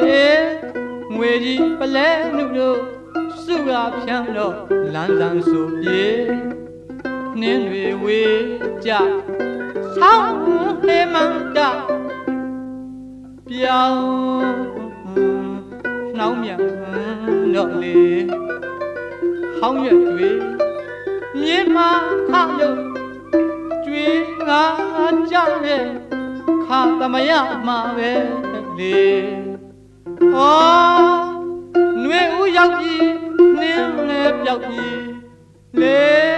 ငွေကြီးပလဲနုတို့စုကဖြန်းတော့လမ်းဆောင်ဆိုပြေနှင်းတွေဝေးကြဆောင်းဟေမန္တပြောင်းနှောင်းမြန်တော့လေဟောင်းရွက်တွေမြေမှာခလို့ကျွေးငါကြရဲ့ခါသမယမှာပဲလေဩနှွေဦးရောက်ပြီးနှင်းလဲပြောက်ပြီးလေ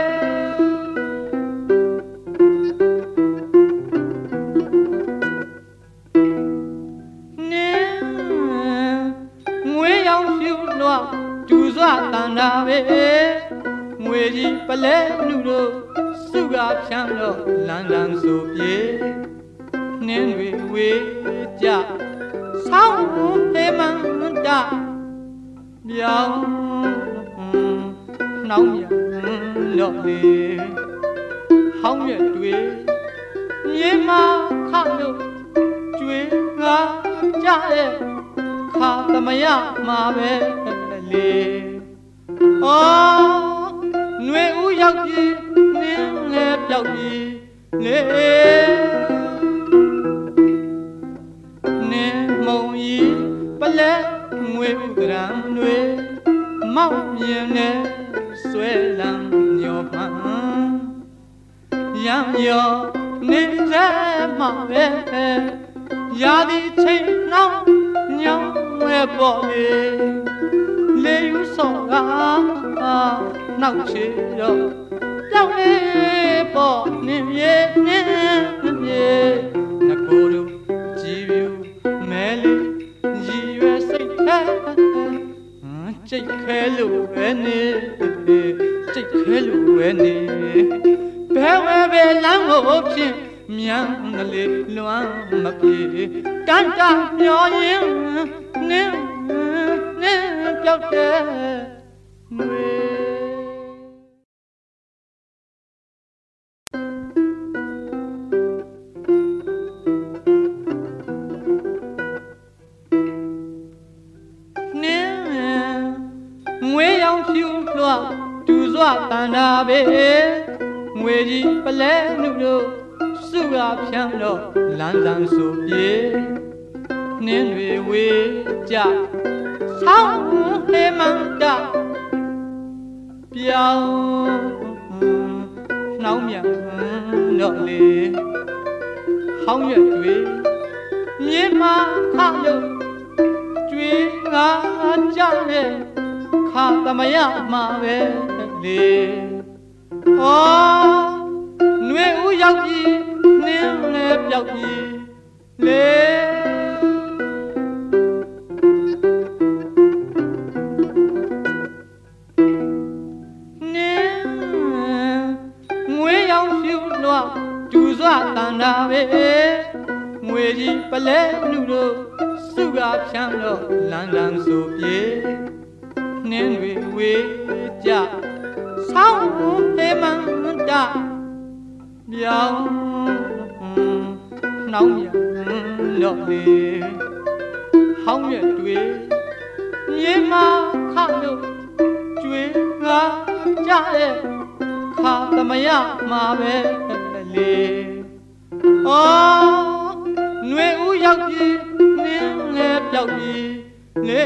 စွာတန်တာပဲငွေကြီးပလဲနုတို့စုကဖြန်းတော့လမ်းလမ်းဆိုပြေနှင်းတွေဝေးကြဆောင်းဟေမန္တပြောင်းနှောင်းမြန်တော့လေဟောင်းရွက်တွေမြေမှာခလို့ကျွေးငါကြရဲ့ခါသမယမှာပဲလေဩနှွေဦးရောက်ပြီးနှင်းလဲပြောက်ပြီးလေနေမုံကြီးပလဲငွေဥဒရံနှွေမောက်မြင်နဲ့ဆွဲလန်းညောမှန်ရံရောနေစမှာပဲရာဒီချိန်နှောင်းညောင်းဝဲပေါ်လေလေယူဆောကနောက်ချေတော့ကြောက်လေပေါ်နင်းမြေနင်းမြေငကိုယ်တို့ကြည်ပြူမဲလေးရည်ရွယ်စိတ်ထဲကြိတ်ခဲလို့ပဲနေကြိတ်ခဲလို့ပဲနေဘဲဝဲပဲလမ်းကိုဖြင့်မြန်ကလေးလွမ်းမပြေတန်တာမျောရင်နင်းပြောက်တဲ့ငွေနှင်းငွေရောင်ဖြူလွှတ်တူစွာတန်တာပဲငွေကြီးပလဲနုတို့စုကဖြန်းတော့လမ်းဆောင်ဆိုပြေနှင်းတွေဝေးကြဆောင်းဟေမန္တပြောင်းနှောင်းမြန်တော့လေဟောင်းရွက်တွေမြေမှာခလို့ကျွေးငါကြရဲ့ခါသမယမှာပဲလေဩနှွေဦးရောက်ပြီးနှင်းလဲပြောက်ပြီးလေတူစွာတန်တာပဲငွေကြီးပလဲနုတို့စုကဖြန်းတော့လမ်းလမ်းဆိုပြေနှင်းတွေဝေးကြဆောင်းဟေမန္တပြောင်းနှောင်းမြန်တော့လေဟောင်းရွက်တွေမြေမှာခလို့ကျွေးငါကြရဲ့ခါသမယမှာပဲလေဩနှွေဦးရောက်ပြီးနှင်းလဲပြောက်ပြီးလေ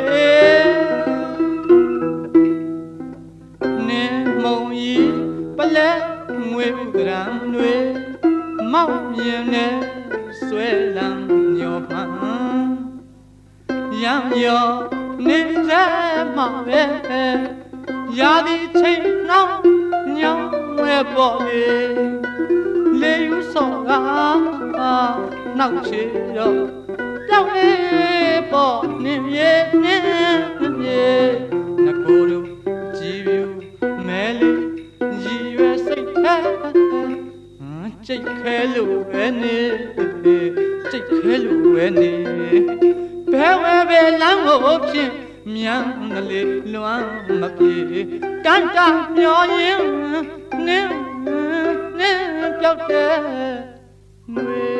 နေမုံကြီးပလဲငွေဥဒရံနှွေမောက်မြင်နဲ့ဆွဲလန်းညောမှန်ရံရောနေစမှာပဲရာဒီချိန်နှောင်းညောင်းဝဲပေါ်လေလေယူဆောကနောက်ချေတော့ကြောက်လေပေါ်နင်းမြေနင်းမြေငကိုယ်တို့ကြည်ပြူမဲလေးရည်ရွယ်စိတ်ထဲကြိတ်ခဲလို့ပဲနေကြိတ်ခဲလို့ပဲနေဘဲဝဲပဲလမ်းကိုဖြင့်မြန်ကလေးလွမ်းမပြေတန်တာမျောရင်နင်းပြောက်တဲ့ငွေ